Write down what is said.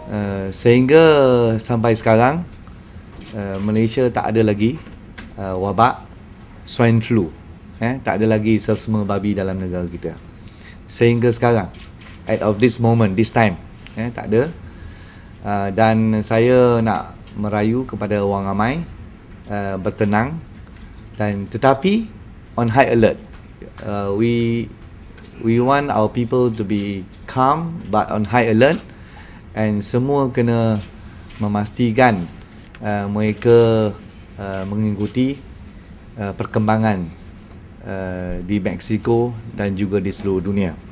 Sehingga sampai sekarang Malaysia tak ada lagi wabak swine flu. Tak ada lagi selesema babi dalam negara kita. Sehingga sekarang, at of this moment, this time, tak ada. Dan saya nak merayu kepada orang ramai bertenang, dan tetapi on high alert. We want our people to be calm but on high alert, and semua kena memastikan mereka mengikuti perkembangan di Mexico dan juga di seluruh dunia.